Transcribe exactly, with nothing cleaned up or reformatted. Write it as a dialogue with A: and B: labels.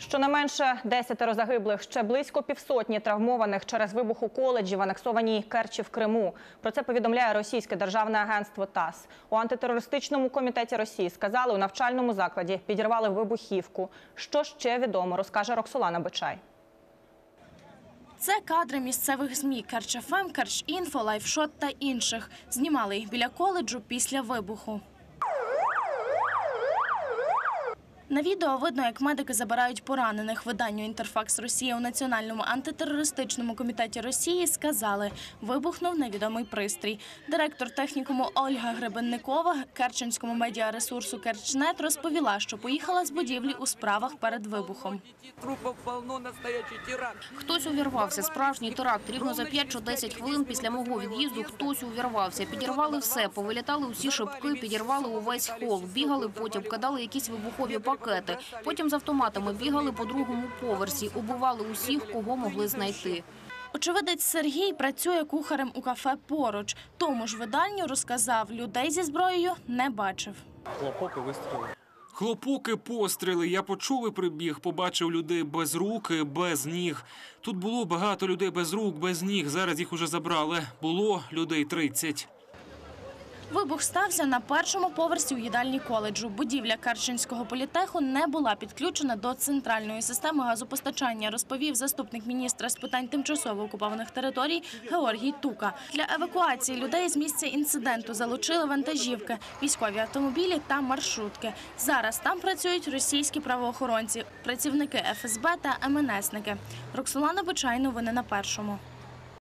A: Щонайменше десятеро загиблих, ще близько півсотні травмованих через вибух у коледжі в анексованій Керчі в Криму. Про це повідомляє російське державне агентство ТАСС. У антитерористичному комітеті Росії сказали, у навчальному закладі підірвали вибухівку. Що ще відомо, розкаже Роксолана Бичай.
B: Це кадри місцевих ЗМІ «Керч еф ем», «Керч-Інфо», «Лайфшот» та інших. Знімали їх біля коледжу після вибуху. На відео видно, як медики забирають поранених. Виданню «Інтерфакс Росія» у Національному антитерористичному комітеті Росії сказали, вибухнув невідомий пристрій. Директор технікуму Ольга Гребенникова керченському медіаресурсу «Керчнет» розповіла, що поїхала з будівлі у справах перед вибухом.
C: Хтось увірвався. Справжній теракт. Рівно за п'ять чи десять хвилин після мого від'їзду хтось увірвався. Підірвали все, повилітали усі шибки, підірвали увесь хол. Бігали потім, кидали якісь вибухові пакети. Потім з автоматами бігали по другому поверсі, убивали усіх, кого могли знайти.
B: Очевидець Сергій працює кухарем у кафе поруч. Тому ж виданню розказав, людей зі зброєю не бачив.
D: Хлопоки, вистріли.
E: Хлопоки, постріли. Я почув і прибіг, побачив людей без рук, без ніг. Тут було багато людей без рук, без ніг. Зараз їх уже забрали. Було людей тридцять.
B: Вибух стався на першому поверсі у їдальні коледжу. Будівля Керченського політеху не була підключена до центральної системи газопостачання, розповів заступник міністра з питань тимчасово окупованих територій Георгій Тука. Для евакуації людей з місця інциденту залучили вантажівки, військові автомобілі та маршрутки. Зараз там працюють російські правоохоронці, працівники еф ес бе та ем ен есники. Роксолана Бичай, новини на Першому.